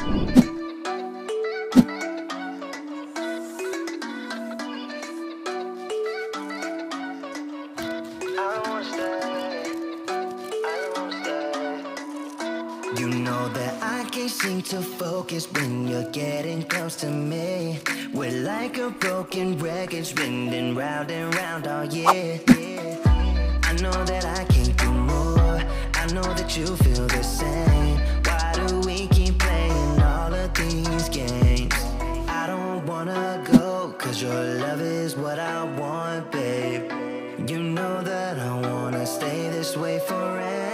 You know that I can't seem to focus when you're getting close to me. We're like a broken record spinning round and round all year. I know that I can't do more. I know that you feel the same. Why do we keep playing all of these games? I don't wanna go, cause your love is what I want, babe. You know that I wanna stay this way forever.